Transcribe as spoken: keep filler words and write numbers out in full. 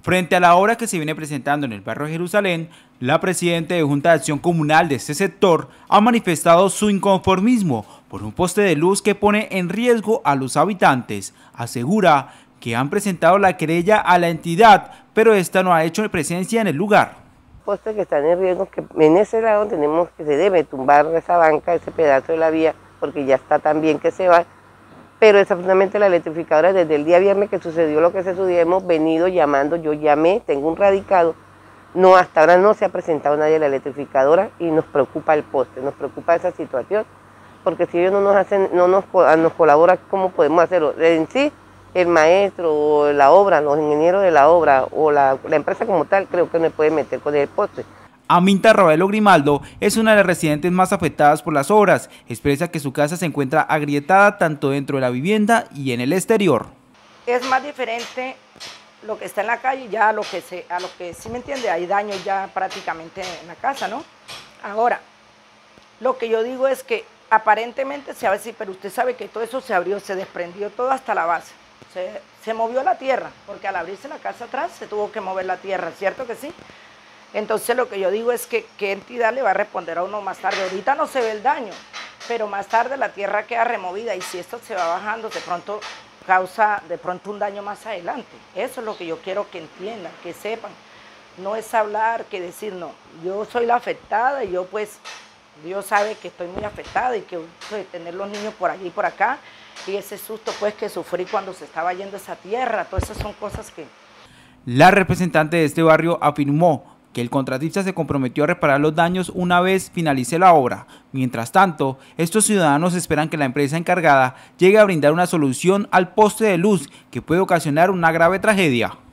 Frente a la obra que se viene presentando en el barrio Jerusalén, la presidenta de Junta de Acción Comunal de este sector ha manifestado su inconformismo por un poste de luz que pone en riesgo a los habitantes. Asegura que han presentado la querella a la entidad, pero esta no ha hecho presencia en el lugar. Postes que están en riesgo, que en ese lado tenemos que se debe tumbar esa banca, ese pedazo de la vía, porque ya está tan bien que se va. Pero desafortunadamente la electrificadora, desde el día viernes que sucedió lo que se sucedió, hemos venido llamando, yo llamé, tengo un radicado, no, hasta ahora no se ha presentado nadie de la electrificadora y nos preocupa el poste, nos preocupa esa situación, porque si ellos no nos hacen, no nos, nos colaboran, ¿cómo podemos hacerlo? En sí, el maestro o la obra, los ingenieros de la obra o la, la empresa como tal, creo que no puede meter con el poste. Aminta Ravelo Grimaldo es una de las residentes más afectadas por las obras. Expresa que su casa se encuentra agrietada tanto dentro de la vivienda y en el exterior. Es más diferente lo que está en la calle ya a lo que se, a lo que sí me entiende, hay daños ya prácticamente en la casa, ¿no? Ahora, lo que yo digo es que aparentemente se va a decir, pero usted sabe que todo eso se abrió, se desprendió todo hasta la base. Se, se movió la tierra, porque al abrirse la casa atrás se tuvo que mover la tierra, ¿cierto que sí? Entonces lo que yo digo es que qué entidad le va a responder a uno más tarde. Ahorita no se ve el daño, pero más tarde la tierra queda removida y si esto se va bajando, de pronto causa de pronto un daño más adelante. Eso es lo que yo quiero que entiendan, que sepan. No es hablar, que decir no. Yo soy la afectada y yo pues, Dios sabe que estoy muy afectada y que pues, tener los niños por allí y por acá y ese susto pues que sufrí cuando se estaba yendo esa tierra, todas esas son cosas que... La representante de este barrio afirmó que el contratista se comprometió a reparar los daños una vez finalice la obra. Mientras tanto, estos ciudadanos esperan que la empresa encargada llegue a brindar una solución al poste de luz que puede ocasionar una grave tragedia.